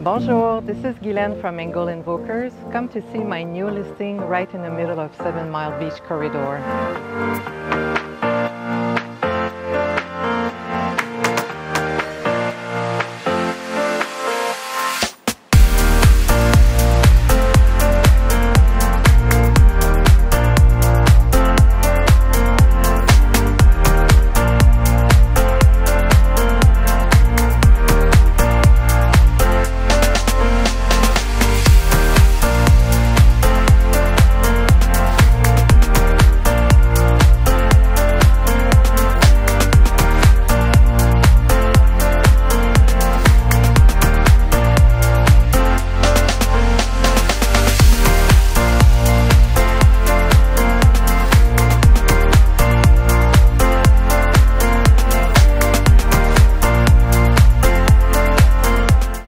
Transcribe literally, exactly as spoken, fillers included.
Bonjour, this is Guylaine from Angle Invokers. Come to see my new listing right in the middle of Seven Mile Beach Corridor.